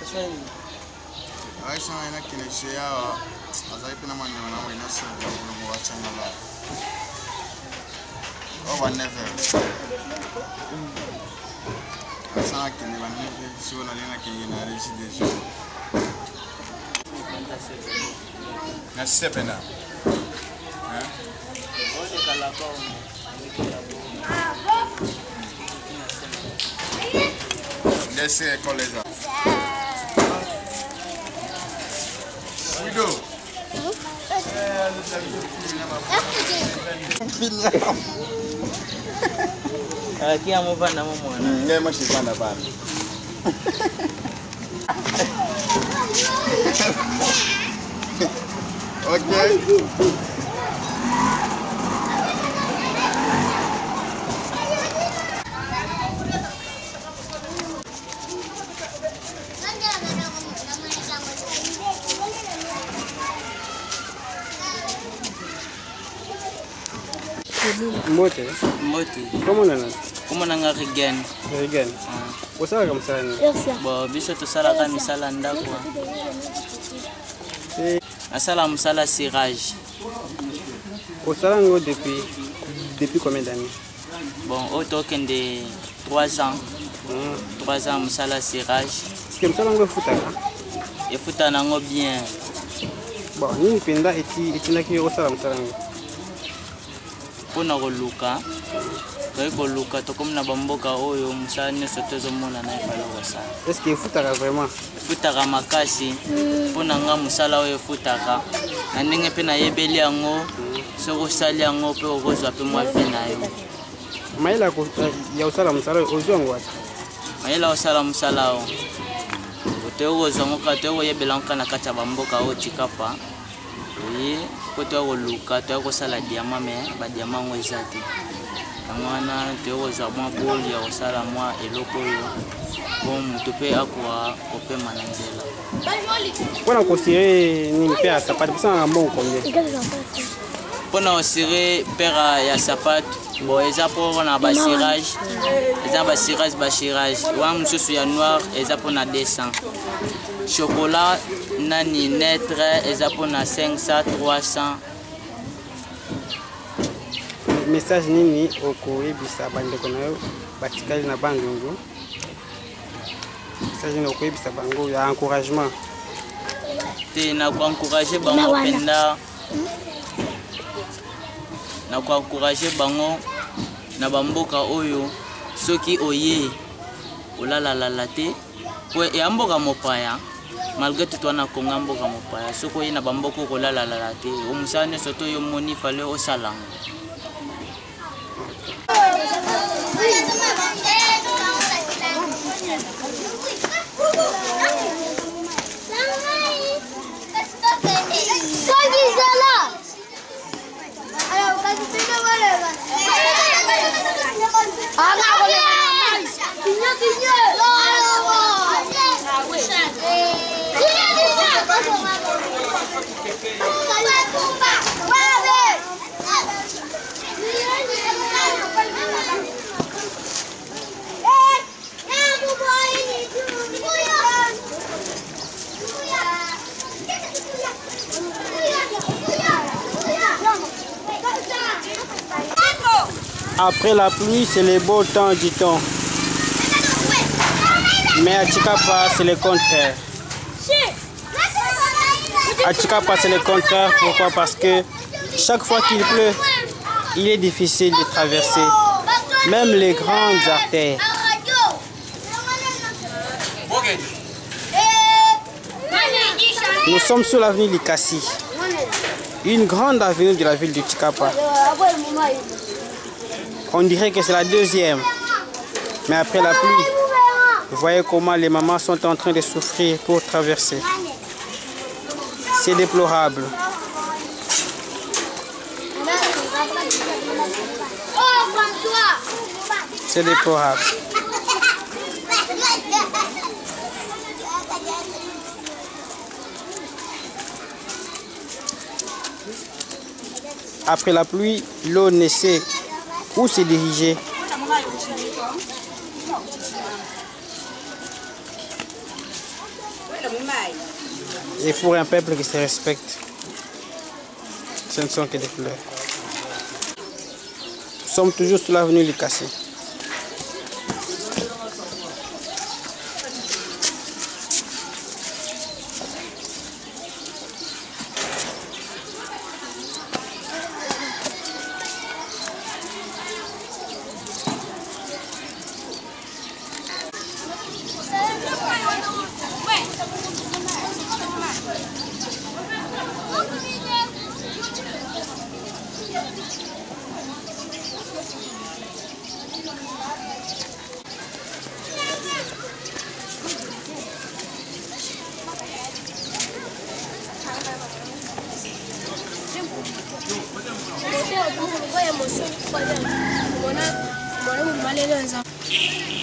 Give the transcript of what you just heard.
Aisha ina kineshia azaipi na mwana mwana inasa kwa wachanga la. Oh never. Asa kile wanike sio na lina kingine arishi dejo. Na sepena. Ole kala kwa Laissez coller ça. We do. Aqui a mova na mão, né? Ninguém mais se manda para. Ok. Mbote. Como nanga Rigen. Osala comme ça. Bon, biso to sala ka misala ndako. Asala musala cirage. Osala ngo depuis combien d'années? Bon, au token de 3 ans. 3 ans musala cirage. Est-ce que musala ngo futaka? E futa nango bien. Bon, nini penda etinaki osala musala ngo? Pona koluka. Ko luka to comme na bamboka oyo musala nyonso tozomona na efaloka sana. Est-ce que futaka vraiment? Futaka makasi. Pona nga musala oyo futaka. Na ndenge pe na yebeli yango soko sali yango pe okozwa pe mwa pe na yo. Maila ko ya usala musala ozwango ati. Maila osala musala o. Oteo zongo ka teo yebela nka na kata bamboka o Chikapa. Oui, ko teo luka teo sala diamant mais ba diamant ngo ezati. Amana teo za mwa boli ya osala mwa eloko yo. Bon mutupe akwa kope mananzela. Pona considérer ni père sapato ça bon combien? Pona osire père ya sapato bon eza pour na ba cirage. Eza ba cirage. Wa mususu ya noir eza pour na 200. Chocolat nani netre eza pour na 500 300. Message nini okoyebisa bandeko na yo batikali na bandungu? Message nini okoyebisa bango ya encouragement? Te na ko encourager bango penda. Na ko encourager bango na bamboka oyo soki oye olala te ko ya mboka mopaya malgré tout on a konga mboka mopaya soko ye na bamboka ko lala te o musane soto yo moni fale o salang. Après la pluie, c'est le beau temps, dit-on. Mais à Chikapa, c'est le contraire. À Chikapa, c'est le contraire. Pourquoi? Parce que chaque fois qu'il pleut, il est difficile de traverser même les grandes artères. Nous sommes sur l'avenue Likasi, une grande avenue de la ville de Chikapa. On dirait que c'est la deuxième. Mais après la pluie, vous voyez comment les mamans sont en train de souffrir pour traverser. C'est déplorable. C'est déplorable. Après la pluie, l'eau ne sait où se diriger. Et pour un peuple qui se respecte, ce ne sont que des fleurs. Nous sommes toujours sur l'avenue Likasi. Moi,